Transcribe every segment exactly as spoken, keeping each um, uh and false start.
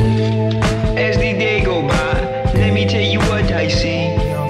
As the day go by, let me tell you what I see.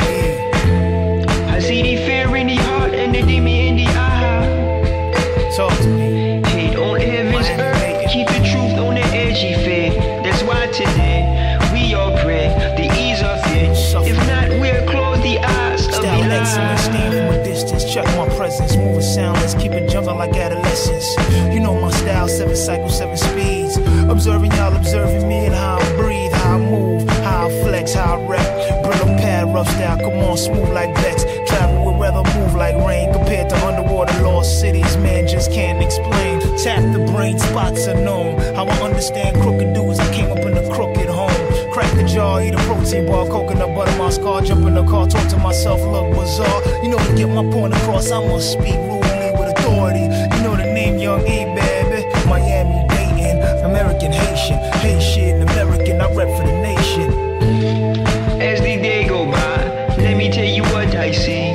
I see the fear in the heart and the demon in the eye. Talk to me. Hate on heaven's earth, keep the truth on the edge of fear. That's why today we all pray the ease of it. If not, we'll close the eyes of the Style lie. excellent, stand from a distance. Check my presence, moving soundless, keep it jumping like adolescents. You know my style, seven cycles, seven speeds. Observing y'all, observing me and how I breathe, how I move, how I flex, how I rep. Brittle pad, rough style, come on, smooth like Bex. Travel with weather, move like rain. Compared to underwater lost cities, man, just can't explain. Tap the brain, spots are known. How I understand crooked dudes, I came up in a crooked home. Crack the jar, eat a protein bar, coconut butter, my scar. Jump in the car, talk to myself, look bizarre. You know, to get my point across, I must speak rudely with authority. You know the name, Young E, baby. Miami, Dayton, American, Haitian, Haitian, American, I rep for the nation. As the day go by, let me tell you what I see.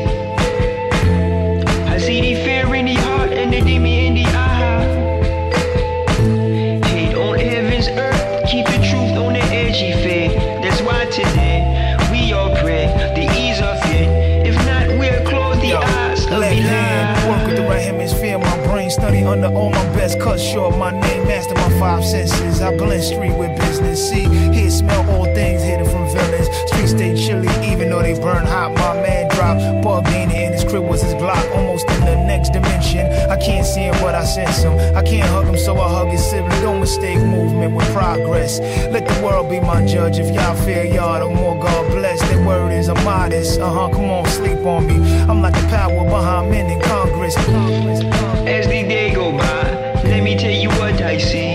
I see the fear in the heart and the demon in the eye. Hate on heaven's earth, keep the truth on the edge of fear. That's why today we all pray the ease of it. If not, we'll close the Yo, eyes of left the hand, lie. work with the right hemisphere. My brain study under all my best. Cut short my name, master my five senses. I blend street with business. See, here smell all things hidden from villains. Streets stay chilly even though they burn hot. My man dropped bug in in his crib was his Glock, almost in the next dimension. I can't see him but I sense him. I can't hug him so I hug his sibling. Don't mistake movement with progress. Let the world be my judge. If y'all fear y'all, the more God bless. Their word is I'm modest. Uh huh. Come on, sleep on me. I'm like the power behind men in Congress. Congress. As the day go by, let me tell you what I see.